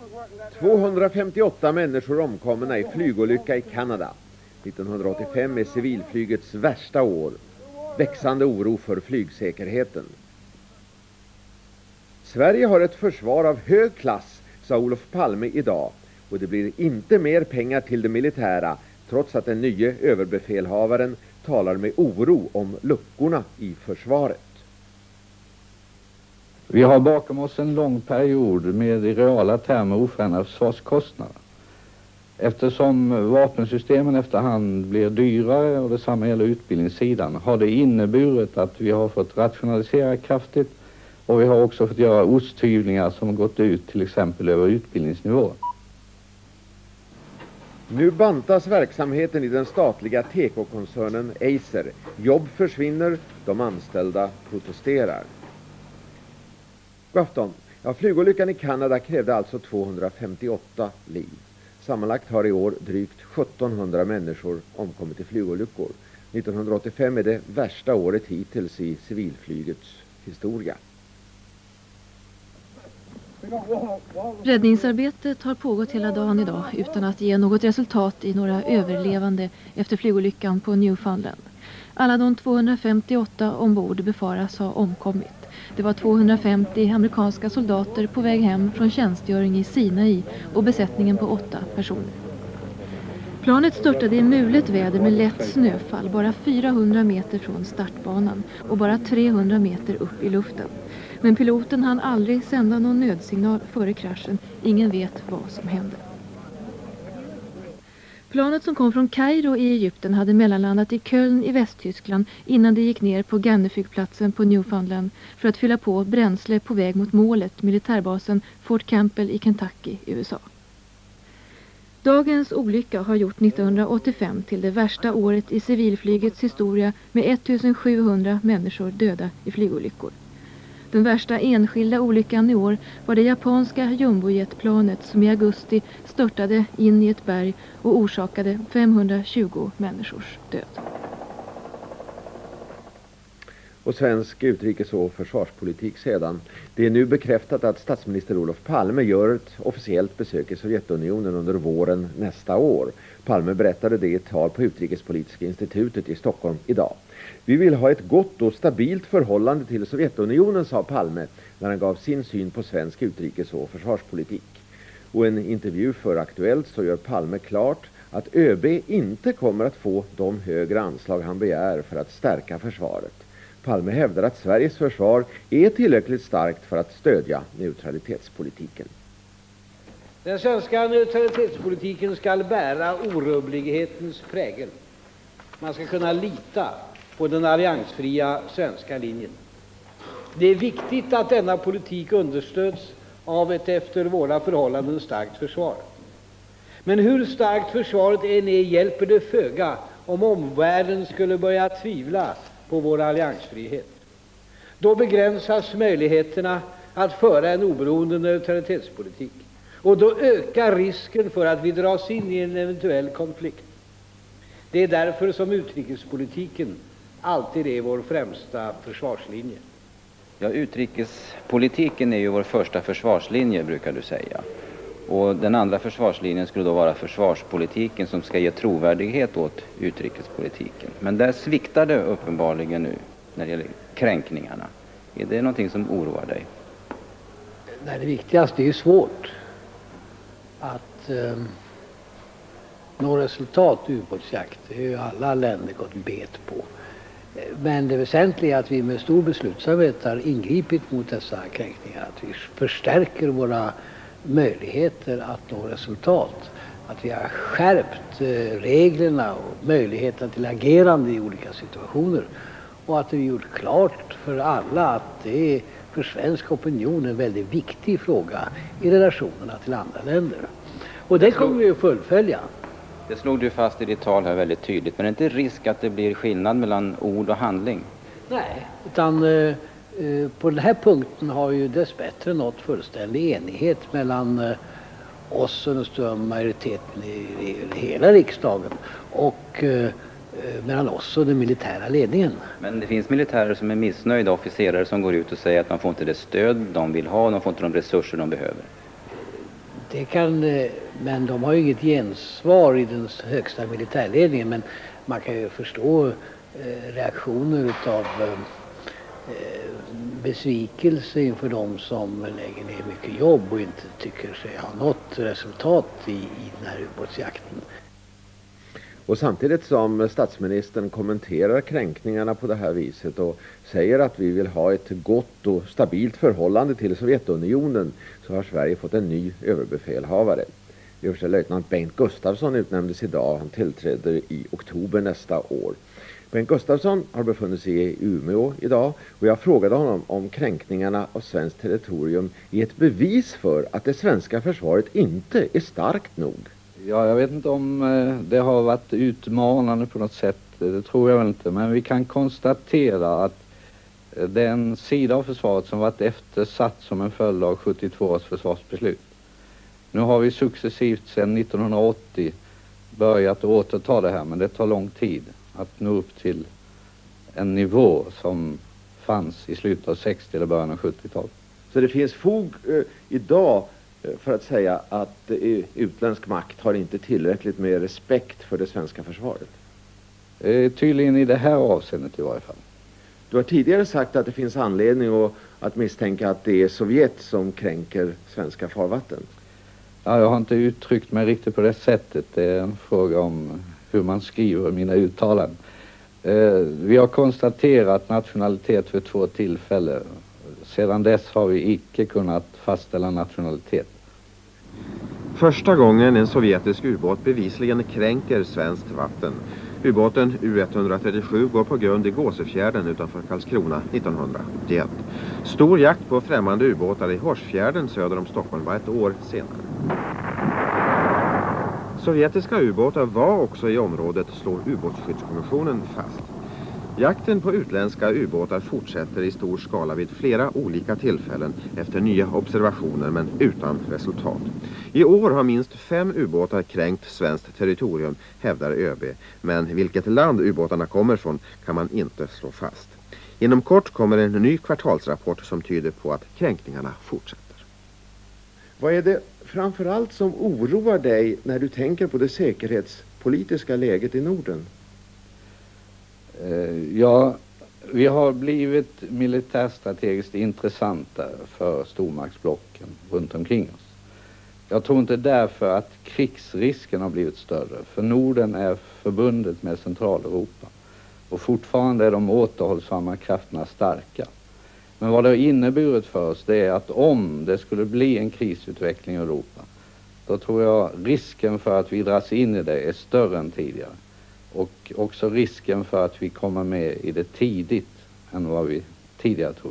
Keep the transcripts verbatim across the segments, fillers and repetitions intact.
tvåhundrafemtioåtta människor omkomna i flygolycka i Kanada. nittonhundraåttiofem är civilflygets värsta år. Växande oro för flygsäkerheten. Sverige har ett försvar av hög klass, sa Olof Palme idag. Och det blir inte mer pengar till det militära, trots att den nye överbefälhavaren talar med oro om luckorna i försvaret. Vi har bakom oss en lång period med i reala termer oförändrade försvarskostnader. Eftersom vapensystemen efterhand blir dyrare och detsamma gäller utbildningssidan, har det inneburit att vi har fått rationalisera kraftigt, och vi har också fått göra osthyvlingar som har gått ut till exempel över utbildningsnivå. Nu bantas verksamheten i den statliga tekokoncernen Eiser. Jobb försvinner, de anställda protesterar. God afton. Ja, flygolyckan i Kanada krävde alltså tvåhundrafemtioåtta liv. Sammanlagt har i år drygt sjuttonhundra människor omkommit i flygolyckor. nittonhundraåttiofem är det värsta året hittills i civilflygets historia. Räddningsarbetet har pågått hela dagen idag utan att ge något resultat i några överlevande efter flygolyckan på Newfoundland. Alla de tvåhundrafemtioåtta ombord befaras ha omkommit. Det var tvåhundrafemtio amerikanska soldater på väg hem från tjänstgöring i Sinai och besättningen på åtta personer. Planet störtade i mulet väder med lätt snöfall bara fyrahundra meter från startbanan och bara trehundra meter upp i luften. Men piloten hann aldrig sända någon nödsignal före kraschen. Ingen vet vad som hände. Planet som kom från Kairo i Egypten hade mellanlandat i Köln i Västtyskland innan det gick ner på Ganneflygplatsen på Newfoundland för att fylla på bränsle på väg mot målet, militärbasen Fort Campbell i Kentucky, U S A. Dagens olycka har gjort nittonhundraåttiofem till det värsta året i civilflygets historia med ettusensjuhundra människor döda i flygolyckor. Den värsta enskilda olyckan i år var det japanska jumbojetplanet som i augusti störtade in i ett berg och orsakade femhundratjugo människors död. Och svensk utrikes- och försvarspolitik sedan. Det är nu bekräftat att statsminister Olof Palme gör ett officiellt besök i Sovjetunionen under våren nästa år. Palme berättade det i ett tal på Utrikespolitiska institutet i Stockholm idag. Vi vill ha ett gott och stabilt förhållande till Sovjetunionen, sa Palme när han gav sin syn på svensk utrikes- och försvarspolitik. Och i en intervju för Aktuellt så gör Palme klart att ÖB inte kommer att få de högre anslag han begär för att stärka försvaret. Palme hävdar att Sveriges försvar är tillräckligt starkt för att stödja neutralitetspolitiken. Den svenska neutralitetspolitiken ska bära orubblighetens prägel. Man ska kunna lita på den alliansfria svenska linjen. Det är viktigt att denna politik understöds av ett efter våra förhållanden starkt försvar. Men hur starkt försvaret än är hjälper det föga om omvärlden skulle börja tvivla på vår alliansfrihet. Då begränsas möjligheterna att föra en oberoende neutralitetspolitik. Och då ökar risken för att vi dras in i en eventuell konflikt. Det är därför som utrikespolitiken alltid är vår främsta försvarslinje. Ja, utrikespolitiken är ju vår första försvarslinje, brukar du säga. Och den andra försvarslinjen skulle då vara försvarspolitiken som ska ge trovärdighet åt utrikespolitiken. Men där sviktar det uppenbarligen nu när det gäller kränkningarna. Är det någonting som oroar dig? Nej, det viktigaste är ju svårt att eh, nå resultat i ubåtsjakt. Det har ju alla länder gått bet på. Men det väsentliga är att vi med stor beslutsamhet har ingripit mot dessa kränkningar. Att vi förstärker våra möjligheter att nå resultat. Att vi har skärpt reglerna och möjligheterna till agerande i olika situationer. Och att vi gjort klart för alla att det är för svensk opinion en väldigt viktig fråga i relationerna till andra länder. Och det kommer vi att fullfölja. Det slog du fast i ditt tal här väldigt tydligt. Men är det inte risk att det blir skillnad mellan ord och handling? Nej, utan eh, på den här punkten har ju dessbättre nått fullständig enighet mellan eh, oss och den stora majoriteten i, i, i hela riksdagen och eh, mellan oss och den militära ledningen. Men det finns militärer som är missnöjda, officerare som går ut och säger att de får inte det stöd de vill ha, de får inte de resurser de behöver. det kan, men de har ju inget gensvar i den högsta militärledningen. Men man kan ju förstå reaktioner av besvikelse inför de som lägger ner mycket jobb och inte tycker sig ha nått resultat i, i den här ubåtsjakten. Och samtidigt som statsministern kommenterar kränkningarna på det här viset och säger att vi vill ha ett gott och stabilt förhållande till Sovjetunionen, så har Sverige fått en ny överbefälhavare. Överstelöjtnant Bengt Gustafsson utnämndes idag. Han tillträder i oktober nästa år. Bengt Gustafsson har befunnit sig i Umeå idag och jag frågade honom om kränkningarna av svenskt territorium är ett bevis för att det svenska försvaret inte är starkt nog. Ja, jag vet inte om det har varit utmanande på något sätt, det tror jag väl inte. Men vi kan konstatera att den sida av försvaret som varit eftersatt som en följd av sjuttiotvå års försvarsbeslut. Nu har vi successivt sedan nittonhundraåttio börjat återta det här, men det tar lång tid att nå upp till en nivå som fanns i slutet av sextio eller början av sjuttiotalet. Så det finns fog eh, idag för att säga att eh, utländsk makt har inte tillräckligt med respekt för det svenska försvaret? Eh, tydligen i det här avseendet i varje fall. Du har tidigare sagt att det finns anledning att, att misstänka att det är Sovjet som kränker svenska farvatten. Ja, jag har inte uttryckt mig riktigt på det sättet. Det är en fråga om hur man skriver mina uttalanden. Eh, vi har konstaterat nationalitet för två tillfällen. Sedan dess har vi icke kunnat fastställa nationalitet. Första gången en sovjetisk ubåt bevisligen kränker svenskt vatten. Ubåten U etthundratrettiosju går på grund i Gåsefjärden utanför Karlskrona nittonhundrasjuttioett. Stor jakt på främmande ubåtar i Horsfjärden söder om Stockholm var ett år senare. Sovjetiska ubåtar var också i området, slår ubåtsskyddskommissionen fast. Jakten på utländska ubåtar fortsätter i stor skala vid flera olika tillfällen efter nya observationer men utan resultat. I år har minst fem ubåtar kränkt svenskt territorium, hävdar ÖB. Men vilket land ubåtarna kommer från kan man inte slå fast. Inom kort kommer en ny kvartalsrapport som tyder på att kränkningarna fortsätter. Vad är det framförallt som oroar dig när du tänker på det säkerhetspolitiska läget i Norden? Ja, vi har blivit militärstrategiskt intressanta för stormaktsblocken runt omkring oss. Jag tror inte därför att krigsrisken har blivit större, för Norden är förbundet med Centraleuropa och fortfarande är de återhållsamma krafterna starka. Men vad det har inneburit för oss, det är att om det skulle bli en krisutveckling i Europa, då tror jag risken för att vi dras in i det är större än tidigare. Och också risken för att vi kommer med i det tidigt än vad vi tidigare trodde.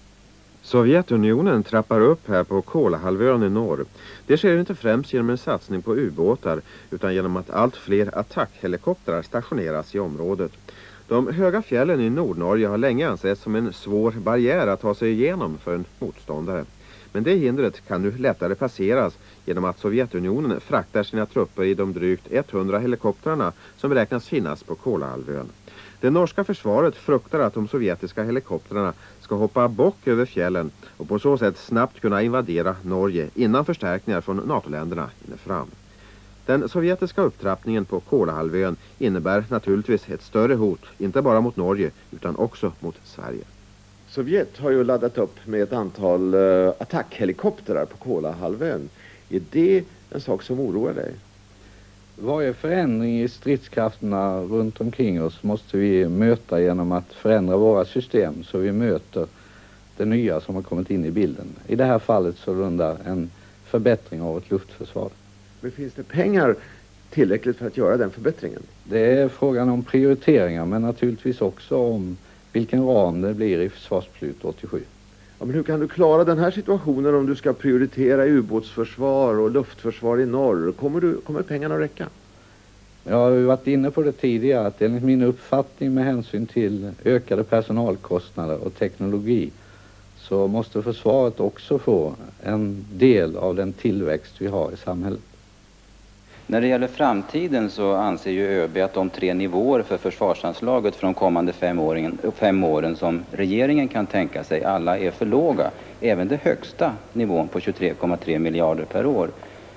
Sovjetunionen trappar upp här på Kolahalvön i norr. Det sker inte främst genom en satsning på ubåtar utan genom att allt fler attackhelikoptrar stationeras i området. De höga fjällen i Nordnorge har länge ansetts som en svår barriär att ta sig igenom för en motståndare. Men det hindret kan nu lättare passeras genom att Sovjetunionen fraktar sina trupper i de drygt hundra helikoptrarna som beräknas finnas på Kolahalvön. Det norska försvaret fruktar att de sovjetiska helikoptrarna ska hoppa bock över fjällen och på så sätt snabbt kunna invadera Norge innan förstärkningar från NATO-länderna hinner fram. Den sovjetiska upptrappningen på Kolahalvön innebär naturligtvis ett större hot, inte bara mot Norge utan också mot Sverige. Sovjet har ju laddat upp med ett antal uh, attackhelikoptrar på Kolahalvön. Är det en sak som oroar dig? Varje förändring i stridskrafterna runt omkring oss måste vi möta genom att förändra våra system så vi möter det nya som har kommit in i bilden. I det här fallet så rundar en förbättring av vårt luftförsvar. Men finns det pengar tillräckligt för att göra den förbättringen? Det är frågan om prioriteringar men naturligtvis också om vilken ram det blir i försvarsbeslut åttiosju. Ja, men hur kan du klara den här situationen om du ska prioritera ubåtsförsvar och luftförsvar i norr? Kommer, du, kommer pengarna att räcka? Jag har ju varit inne på det tidigare att enligt min uppfattning med hänsyn till ökade personalkostnader och teknologi så måste försvaret också få en del av den tillväxt vi har i samhället. När det gäller framtiden så anser ju ÖB att de tre nivåer för försvarsanslaget för de kommande fem åren, fem åren som regeringen kan tänka sig alla är för låga. Även den högsta nivån på tjugotre komma tre miljarder per år.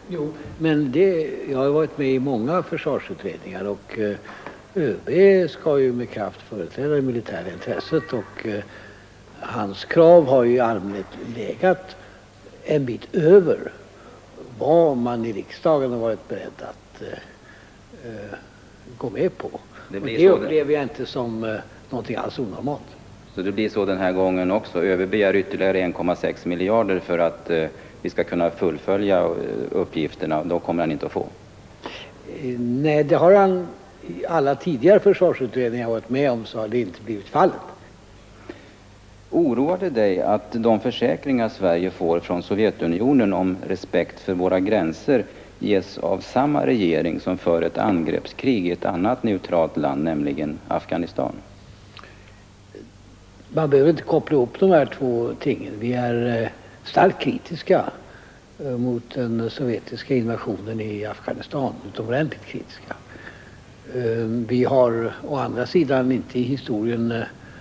Jo, men det, jag har varit med i många försvarsutredningar och eh, ÖB ska ju med kraft företräda det militära intresset och eh, hans krav har ju i allmänhet legat en bit över vad man i riksdagen har varit beredd att eh, eh, gå med på. Det, och det upplever jag inte som eh, någonting alls onormalt. Så det blir så den här gången också. ÖB begär ytterligare en komma sex miljarder för att eh, vi ska kunna fullfölja eh, uppgifterna. Då kommer han inte att få. Eh, nej, det har han i alla tidigare försvarsutredningar varit med om, så har det inte blivit fallet. Oroar det dig att de försäkringar Sverige får från Sovjetunionen om respekt för våra gränser ges av samma regering som för ett angreppskrig i ett annat neutralt land, nämligen Afghanistan? Man behöver inte koppla ihop de här två tingen. Vi är starkt kritiska mot den sovjetiska invasionen i Afghanistan, utomordentligt kritiska. Vi har å andra sidan inte i historien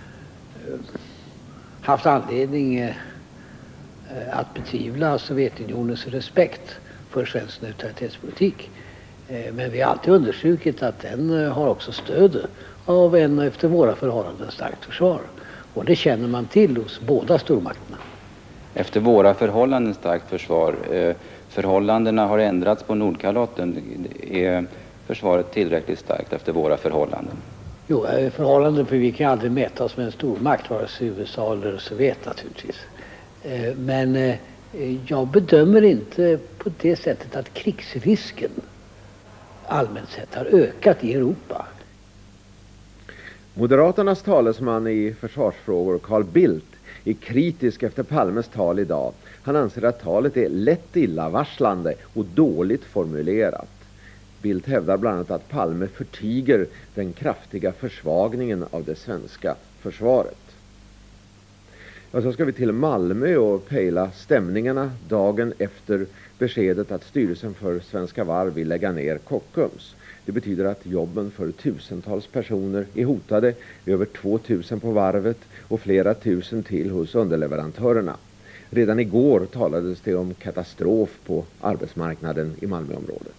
haft anledning att betvivla Sovjetunionens respekt för svensk neutralitetspolitik. Men vi har alltid understrukit att den har också stöd av en efter våra förhållanden starkt försvar. Och det känner man till hos båda stormakterna. Efter våra förhållanden starkt försvar. Förhållandena har ändrats på Nordkalotten. Är försvaret tillräckligt starkt efter våra förhållanden? Jo, förhållanden, för vi kan aldrig mäta oss med en stormakt, vare sig U S A eller Sovjet naturligtvis. Men jag bedömer inte på det sättet att krigsrisken allmänt sett har ökat i Europa. Moderaternas talesman i försvarsfrågor, Carl Bildt, är kritisk efter Palmes tal idag. Han anser att talet är lätt illavarslande och dåligt formulerat. Bildt hävdar bland annat att Palme förtiger den kraftiga försvagningen av det svenska försvaret. Ja, så ska vi till Malmö och pejla stämningarna dagen efter beskedet att styrelsen för Svenska Varv vill lägga ner Kockums. Det betyder att jobben för tusentals personer är hotade, över tvåtusen på varvet och flera tusen till hos underleverantörerna. Redan igår talades det om katastrof på arbetsmarknaden i Malmöområdet.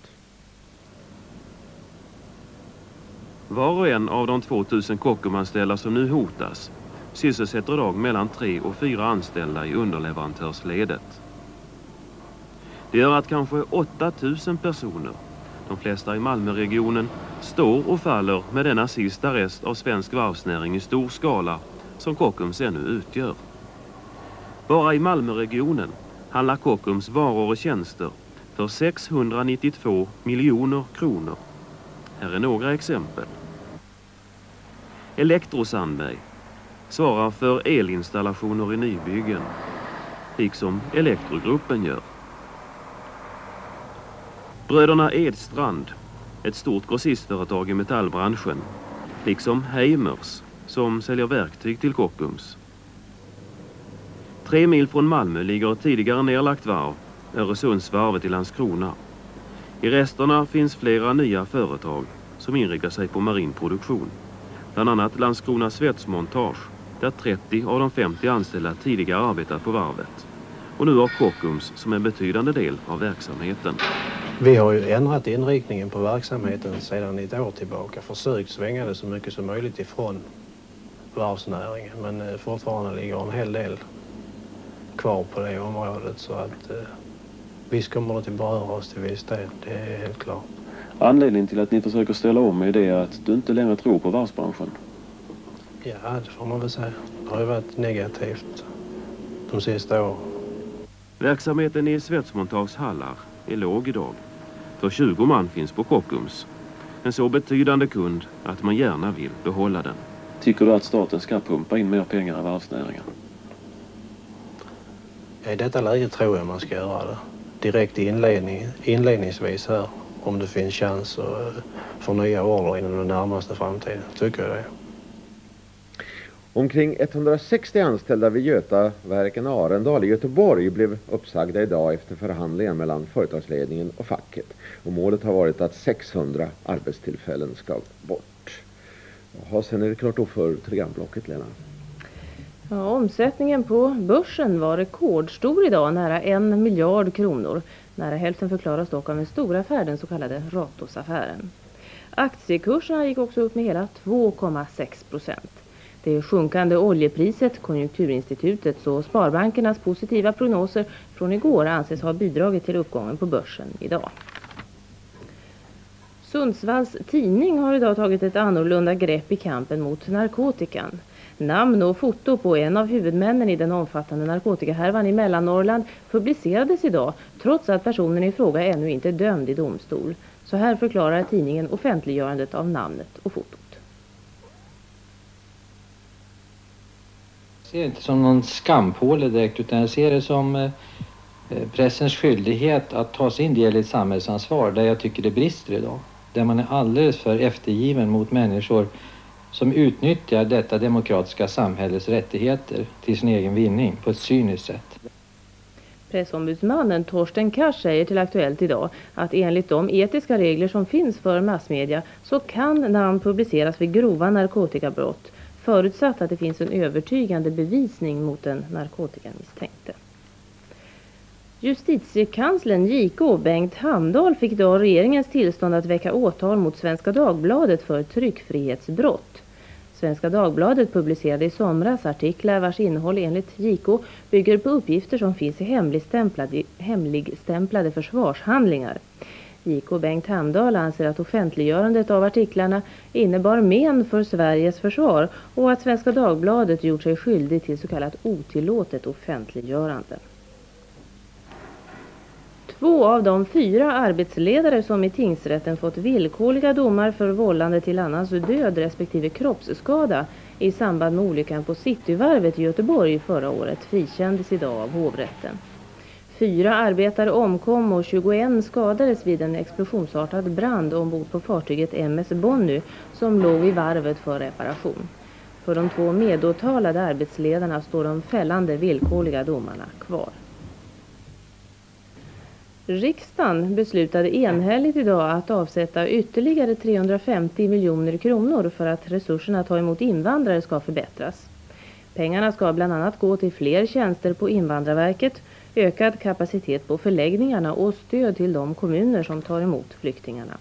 Var och en av de tvåtusen Kockumanställda som nu hotas sysselsätter idag mellan tre och fyra anställda i underleverantörsledet. Det gör att kanske åtta tusen personer, de flesta i Malmöregionen, står och faller med denna sista rest av svensk varvsnäring i stor skala som Kockums ännu utgör. Bara i Malmöregionen handlar Kockums varor och tjänster för sexhundranittiotvå miljoner kronor. Här är några exempel. Elektro Sandberg svarar för elinstallationer i nybyggen, liksom Elektrogruppen gör. Bröderna Edstrand, ett stort grossistföretag i metallbranschen, liksom Heimers, som säljer verktyg till Kockums. Tre mil från Malmö ligger ett tidigare nedlagt varv, Öresundsvarvet i Landskrona. I resterna finns flera nya företag som inriktar sig på marin produktion. Bland annat Landskrona Svetsmontage, där trettio av de femtio anställda tidigare arbetat på varvet. Och nu har Kockums som en betydande del av verksamheten. Vi har ju ändrat inriktningen på verksamheten sedan ett år tillbaka. Försökt svänga det så mycket som möjligt ifrån varvsnäringen. Men fortfarande ligger en hel del kvar på det området. Så att eh, visst kommer det till beröra oss till viss del. Det är helt klart. Anledningen till att ni försöker ställa om är det att du inte längre tror på varvsbranschen? Ja, det får man väl säga. Det har ju varit negativt de sista åren. Verksamheten i Svetsmontags hallar är låg idag. För tjugo man finns på Kockums. En så betydande kund att man gärna vill behålla den. Tycker du att staten ska pumpa in mer pengar i varvsnäringen? I detta läge tror jag man ska göra det. Direkt i inledning, inledningsvis här. Om det finns chans för nya order inom den närmaste framtiden. Tycker jag det. Omkring etthundrasextio anställda vid Götaverken Arendal i Göteborg blev uppsagda idag efter förhandlingar mellan företagsledningen och facket. Och målet har varit att sexhundra arbetstillfällen ska bort. Jaha, sen är det klart då för programblocket, Lena. Ja, omsättningen på börsen var rekordstor idag, nära en miljard kronor. Nära hälften förklaras dock av den stora affären, den så kallade Ratosaffären. Aktiekurserna gick också upp med hela två komma sex procent. Det sjunkande oljepriset, Konjunkturinstitutets och sparbankernas positiva prognoser från igår anses ha bidragit till uppgången på börsen idag. Sundsvalls tidning har idag tagit ett annorlunda grepp i kampen mot narkotikan. Namn och foto på en av huvudmännen i den omfattande narkotikahärvan i Mellannorrland publicerades idag trots att personen i fråga ännu inte är dömd i domstol. Så här förklarar tidningen offentliggörandet av namnet och fotot. Jag ser det inte som någon skampåle direkt, utan jag ser det som eh, pressens skyldighet att ta sin del i ett samhällsansvar där jag tycker det brister idag. Där man är alldeles för eftergiven mot människor som utnyttjar detta demokratiska samhällets rättigheter till sin egen vinning på ett cyniskt sätt. Pressombudsmannen Torsten Kars säger till Aktuellt idag att enligt de etiska regler som finns för massmedia så kan namn publiceras vid grova narkotikabrott, förutsatt att det finns en övertygande bevisning mot den narkotikamisstänkte. Justitiekanslern J K Bengt Hamdahl fick idag regeringens tillstånd att väcka åtal mot Svenska Dagbladet för tryckfrihetsbrott. Svenska Dagbladet publicerade i somras artiklar vars innehåll enligt J K bygger på uppgifter som finns i hemligstämplade, hemligstämplade försvarshandlingar. J K Bengt Hamdahl anser att offentliggörandet av artiklarna innebar men för Sveriges försvar och att Svenska Dagbladet gjort sig skyldig till så kallat otillåtet offentliggörande. Två av de fyra arbetsledare som i tingsrätten fått villkorliga domar för vållande till annans död respektive kroppsskada i samband med olyckan på Cityvarvet i Göteborg förra året frikändes idag av hovrätten. Fyra arbetare omkom och tjugoen skadades vid en explosionsartad brand ombord på fartyget M S Bonny som låg vid varvet för reparation. För de två medåtalade arbetsledarna står de fällande villkorliga domarna kvar. Riksdagen beslutade enhälligt idag att avsätta ytterligare trehundrafemtio miljoner kronor för att resurserna att ta emot invandrare ska förbättras. Pengarna ska bland annat gå till fler tjänster på Invandrarverket, ökad kapacitet på förläggningarna och stöd till de kommuner som tar emot flyktingarna.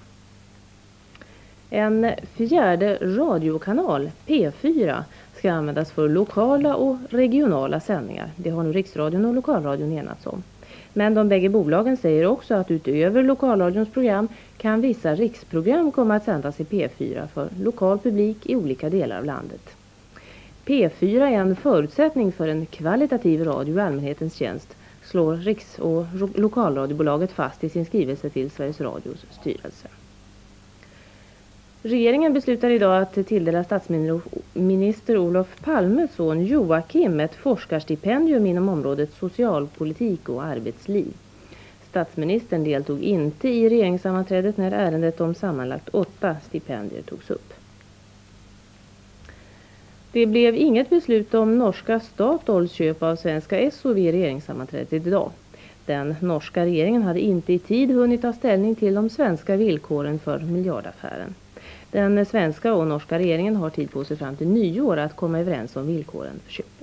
En fjärde radiokanal, P fyra, ska användas för lokala och regionala sändningar. Det har nu Riksradion och Lokalradion enats om. Men de bägge bolagen säger också att utöver lokalradions program kan vissa riksprogram komma att sändas i P fyra för lokal publik i olika delar av landet. P fyra är en förutsättning för en kvalitativ radio i allmänhetens tjänst, slår Riks- och lokalradiobolaget fast i sin skrivelse till Sveriges Radios styrelse. Regeringen beslutar idag att tilldela statsminister Olof Palmes son Joakim ett forskarstipendium inom området socialpolitik och arbetsliv. Statsministern deltog inte i regeringssammanträdet när ärendet om sammanlagt åtta stipendier togs upp. Det blev inget beslut om norska Statoils köp av svenska S O V i regeringssammanträdet idag. Den norska regeringen hade inte i tid hunnit ta ställning till de svenska villkoren för miljardaffären. Den svenska och norska regeringen har tid på sig fram till nyår att komma överens om villkoren för köpet.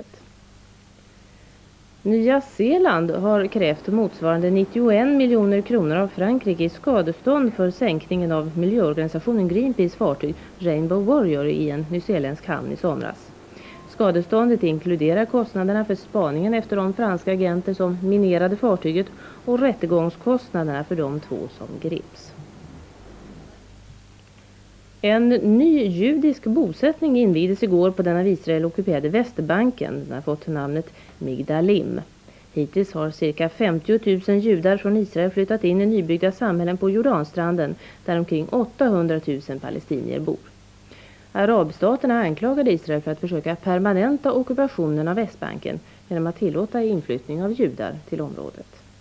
Nya Zeeland har krävt motsvarande nittioen miljoner kronor av Frankrike i skadestånd för sänkningen av miljöorganisationen Greenpeace fartyg Rainbow Warrior i en nyzeeländsk hamn i somras. Skadeståndet inkluderar kostnaderna för spaningen efter de franska agenter som minerade fartyget och rättegångskostnaderna för de två som greps. En ny judisk bosättning invigdes igår på den av Israel ockuperade Västbanken. Den har fått namnet Migdalim. Hittills har cirka femtio tusen judar från Israel flyttat in i nybyggda samhällen på Jordanstranden där omkring åttahundratusen palestinier bor. Arabstaterna anklagade Israel för att försöka permanenta ockupationen av Västbanken genom att tillåta inflyttning av judar till området.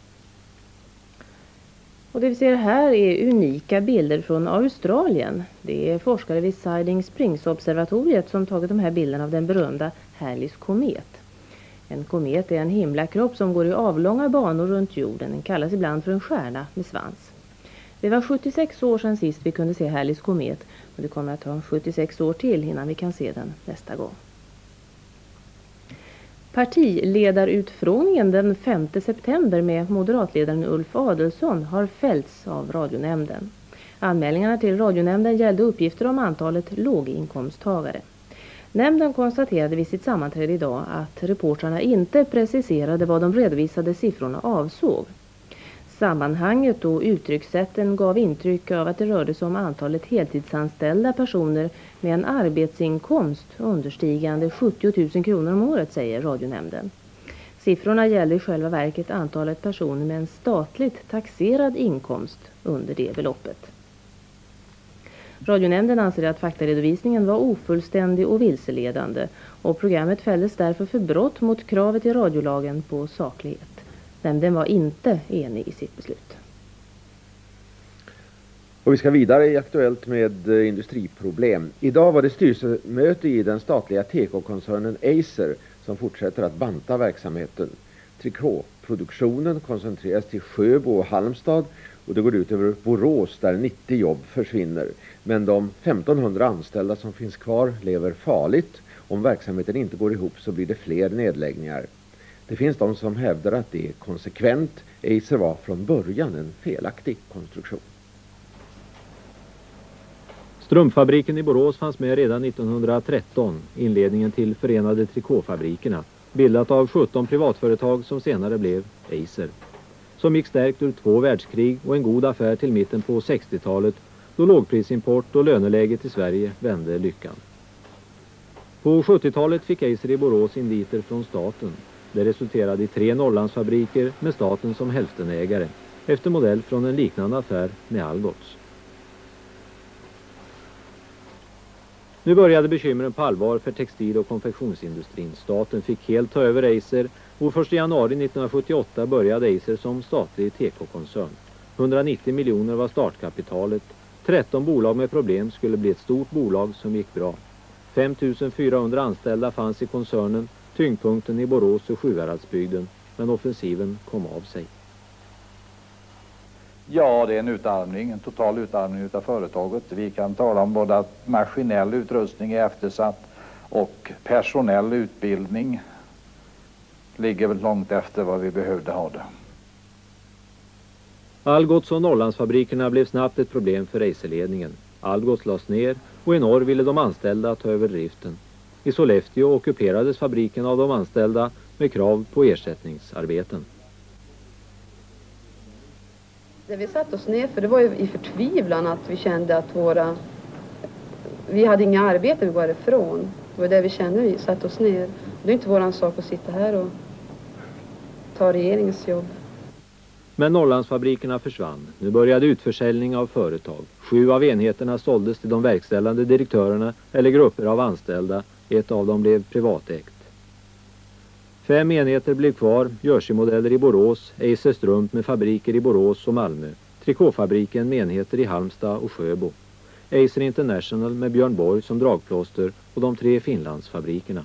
Och det vi ser här är unika bilder från Australien. Det är forskare vid Siding Springs-observatoriet som tagit de här bilderna av den berömda Halleys komet. En komet är en himlakropp som går i avlånga banor runt jorden. Den kallas ibland för en stjärna med svans. Det var sjuttiosex år sedan sist vi kunde se Halleys komet och det kommer att ta sjuttiosex år till innan vi kan se den nästa gång. Partiledarutfrågningen den femte september med moderatledaren Ulf Adelsohn har fällts av radionämnden. Anmälningarna till radionämnden gällde uppgifter om antalet låginkomsttagare. Nämnden konstaterade vid sitt sammanträde idag att reportrarna inte preciserade vad de redovisade siffrorna avsåg. Sammanhanget och uttryckssätten gav intryck av att det rörde sig om antalet heltidsanställda personer med en arbetsinkomst understigande sjuttio tusen kronor om året, säger radionämnden. Siffrorna gäller i själva verket antalet personer med en statligt taxerad inkomst under det beloppet. Radionämnden anser att faktaredovisningen var ofullständig och vilseledande och programmet fälldes därför för brott mot kravet i radiolagen på saklighet. Nämnden var inte enig i sitt beslut. Och vi ska vidare i Aktuellt med industriproblem. Idag var det styrelsemöte i den statliga tekokoncernen Eiser som fortsätter att banta verksamheten. Trikåproduktionen koncentreras till Sjöbo och Halmstad och det går ut över Borås där nittio jobb försvinner. Men de femtonhundra anställda som finns kvar lever farligt. Om verksamheten inte går ihop så blir det fler nedläggningar. Det finns de som hävdar att det är konsekvent. Eiser var från början en felaktig konstruktion. Strumpfabriken i Borås fanns med redan nittonhundratretton, inledningen till Förenade Trikåfabrikerna, bildat av sjutton privatföretag som senare blev Eiser. Som gick stärkt ur två världskrig och en god affär till mitten på sextiotalet då lågprisimport och löneläget i Sverige vände lyckan. På sjuttiotalet fick Eiser i Borås inviter från staten. Det resulterade i tre Norrlandsfabriker med staten som hälftenägare, efter modell från en liknande affär med Algots. Nu började bekymren på allvar för textil- och konfektionsindustrin. Staten fick helt ta över Eiser och första januari nittonhundrasjuttioåtta började Eiser som statlig tekokoncern. hundranittio miljoner var startkapitalet. tretton bolag med problem skulle bli ett stort bolag som gick bra. fem tusen fyrahundra anställda fanns i koncernen, tyngdpunkten i Borås och Sjuhäradsbygden, men offensiven kom av sig. Ja, det är en utarmning, en total utarmning av företaget. Vi kan tala om både att maskinell utrustning är eftersatt och personell utbildning ligger väl långt efter vad vi behövde ha det. Algots och Norrlandsfabrikerna blev snabbt ett problem för Eiserledningen. Algots lades ner och i norr ville de anställda ta över driften. I Sollefteå ockuperades fabriken av de anställda med krav på ersättningsarbeten. Det vi satt oss ner för det var ju i förtvivlan att vi kände att våra... Vi hade inga arbeten, vi var ifrån. Det var det vi kände, vi satt oss ner. Det är inte våran sak att sitta här och ta regeringens jobb. Men Norrlandsfabrikerna försvann. Nu började utförsäljning av företag. Sju av enheterna såldes till de verkställande direktörerna eller grupper av anställda. Ett av dem blev privatägt. Fem enheter blev kvar, Jersey-modeller i Borås, Eiser Strump med fabriker i Borås och Malmö, Trikåfabriken med enheter i Halmstad och Sjöbo, Eiser International med Björn Borg som dragplåster och de tre Finlandsfabrikerna.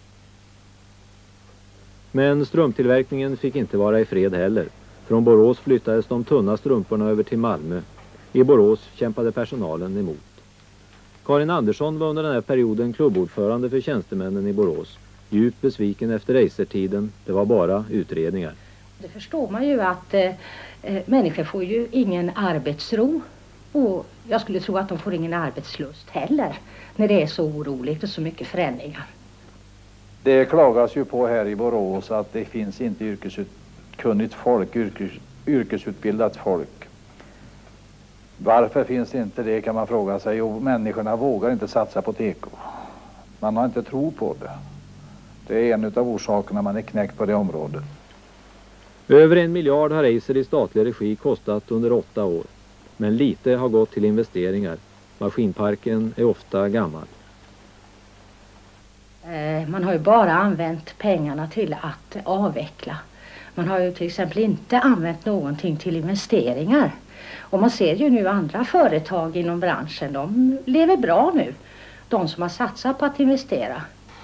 Men strumptillverkningen fick inte vara i fred heller. Från Borås flyttades de tunna strumporna över till Malmö. I Borås kämpade personalen emot. Karin Andersson var under den här perioden klubbordförande för tjänstemännen i Borås. Djupt besviken efter Eiser-tiden, det var bara utredningar. Det förstår man ju att eh, människor får ju ingen arbetsro och jag skulle tro att de får ingen arbetslust heller när det är så oroligt och så mycket förändringar. Det klagas ju på här i Borås att det finns inte yrkeskunnigt folk, yrkes, yrkesutbildat folk. Varför finns det inte det kan man fråga sig. Jo, människorna vågar inte satsa på teko. Man har inte tro på det. Det är en av orsakerna man är knäckt på det området. Över en miljard har Eiser i statlig regi kostat under åtta år. Men lite har gått till investeringar. Maskinparken är ofta gammal. Man har ju bara använt pengarna till att avveckla. Man har ju till exempel inte använt någonting till investeringar. Och man ser ju nu andra företag inom branschen, de lever bra nu. De som har satsat på att investera.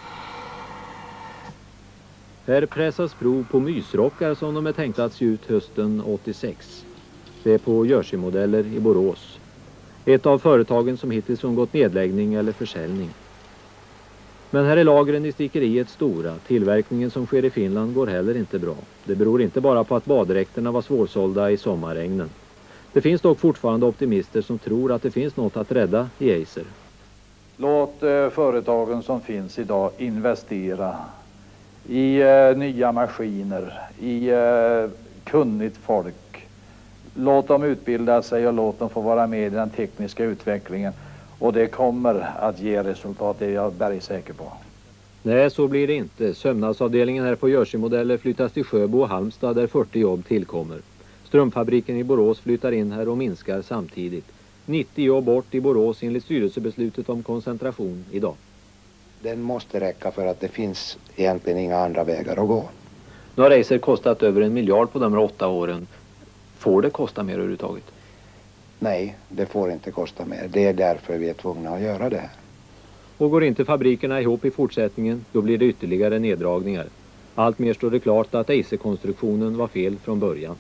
Här pressas prov på mysrockar som de är tänkt att se ut hösten åttiosex. Det är på Jersey-modeller i Borås. Ett av företagen som hittills undgått nedläggning eller försäljning. Men här är lagren i stickeriet stora. Tillverkningen som sker i Finland går heller inte bra. Det beror inte bara på att baddräkterna var svårsålda i sommarregnen. Det finns dock fortfarande optimister som tror att det finns något att rädda i Eiser. Låt eh, företagen som finns idag investera i eh, nya maskiner, i eh, kunnigt folk. Låt dem utbilda sig och låt dem få vara med i den tekniska utvecklingen. Och det kommer att ge resultat, det är jag bergsäker på. Nej, så blir det inte. Sömnadsavdelningen här på Jersey-modeller flyttas till Sjöbo och Halmstad där fyrtio jobb tillkommer. Strömfabriken i Borås flyttar in här och minskar samtidigt. nittio jobb bort i Borås enligt styrelsebeslutet om koncentration idag. Den måste räcka för att det finns egentligen inga andra vägar att gå. Nu har Eiser kostat över en miljard på de här åtta åren. Får det kosta mer överhuvudtaget? Nej, det får inte kosta mer. Det är därför vi är tvungna att göra det här. Och går inte fabrikerna ihop i fortsättningen, då blir det ytterligare neddragningar. Allt mer står det klart att Eiser-konstruktionen var fel från början.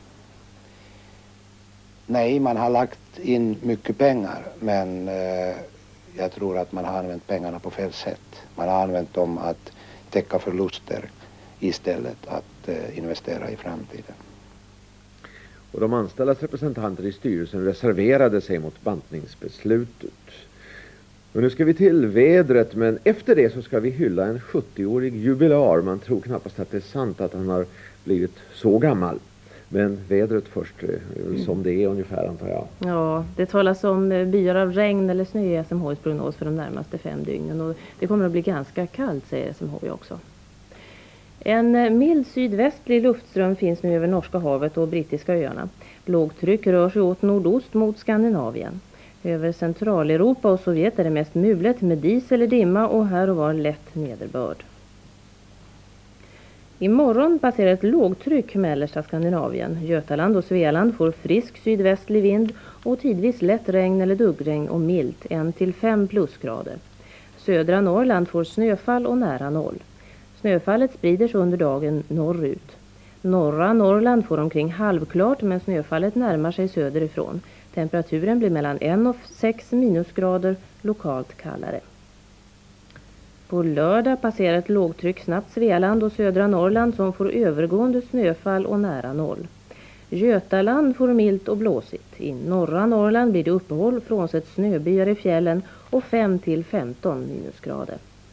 Nej, man har lagt in mycket pengar, men eh, jag tror att man har använt pengarna på fel sätt. Man har använt dem att täcka förluster istället att eh, investera i framtiden. Och de anställdas representanter i styrelsen reserverade sig mot bantningsbeslutet. Och nu ska vi till vädret, men efter det så ska vi hylla en sjuttioårig jubilar. Man tror knappast att det är sant att han har blivit så gammal. Men vädret först, som det är ungefär antar jag. Ja, det talas om byar av regn eller snö i S M H:s prognos för de närmaste fem dygnen. Och det kommer att bli ganska kallt, säger S M H också. En mild sydvästlig luftström finns nu över Norska havet och brittiska öarna. Lågtryck rör sig åt nordost mot Skandinavien. Över Centraleuropa och Sovjet är det mest mulet med dis eller dimma och här och var lätt nederbörd. Imorgon passerar ett lågtryck mellersta Skandinavien. Götaland och Svealand får frisk sydvästlig vind och tidvis lätt regn eller duggregn och milt en till fem plusgrader. Södra Norrland får snöfall och nära noll. Snöfallet sprider sig under dagen norrut. Norra Norrland får omkring halvklart men snöfallet närmar sig söderifrån. Temperaturen blir mellan en och sex minusgrader, lokalt kallare. På lördag passerar ett lågtryck snabbt Svealand och södra Norrland som får övergående snöfall och nära noll. Götaland får milt och blåsigt. I norra Norrland blir det uppehåll frånsett snöbyar i fjällen och fem till femton minusgrader.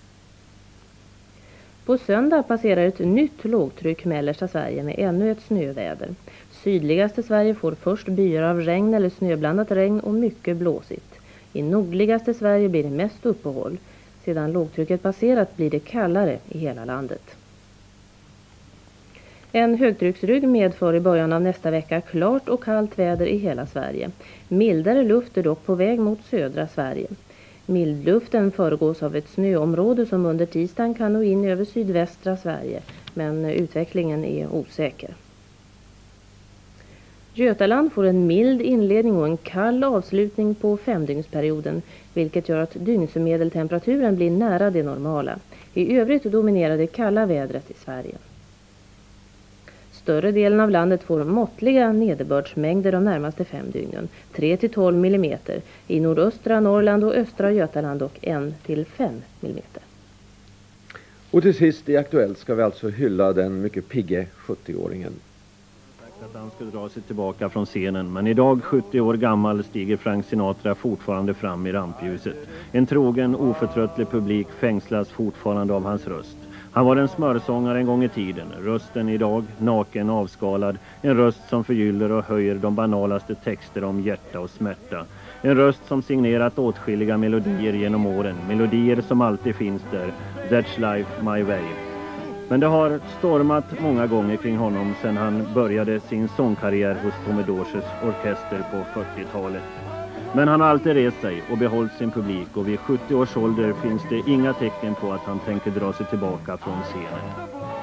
På söndag passerar ett nytt lågtryck mellersta Sverige med ännu ett snöväder. Sydligaste Sverige får först byar av regn eller snöblandat regn och mycket blåsigt. I nordligaste Sverige blir det mest uppehåll. Sedan lågtrycket passerat blir det kallare i hela landet. En högtrycksrygg medför i början av nästa vecka klart och kallt väder i hela Sverige. Mildare luft är dock på väg mot södra Sverige. Mildluften föregås av ett snöområde som under tisdagen kan nå in över sydvästra Sverige, men utvecklingen är osäker. Götaland får en mild inledning och en kall avslutning på femdygnsperioden, vilket gör att dygnsmedeltemperaturen blir nära det normala. I övrigt dominerar det kalla vädret i Sverige. Större delen av landet får måttliga nederbördsmängder de närmaste fem dygnen, tre till tolv millimeter. I nordöstra Norrland och östra Götaland och en till fem millimeter. Och till sist i Aktuellt ska vi alltså hylla den mycket pigge sjuttioåringen. Att han skulle dra sig tillbaka från scenen, men idag sjuttio år gammal stiger Frank Sinatra fortfarande fram i rampljuset. En trogen, oförtröttlig publik fängslas fortfarande av hans röst. Han var en smörsångare en gång i tiden, rösten idag naken, avskalad, en röst som förgyller och höjer de banalaste texter om hjärta och smärta. En röst som signerat åtskilliga melodier genom åren, melodier som alltid finns där, That's Life My Way. Men det har stormat många gånger kring honom sedan han började sin sångkarriär hos Tommy Dorsers orkester på fyrtiotalet. Men han har alltid rest sig och behållit sin publik och vid sjuttio års ålder finns det inga tecken på att han tänker dra sig tillbaka från scenen.